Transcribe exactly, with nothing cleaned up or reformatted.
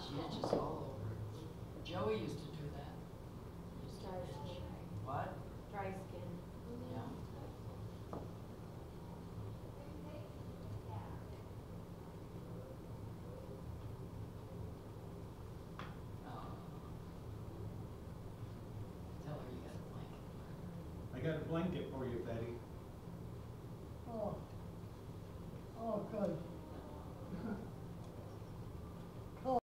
She itches all over. Joey used to do that. Used to Dry itch. skin. What? Dry skin. Yeah. Oh. Tell her you got a blanket. I got a blanket for you, Betty. Oh, oh, good.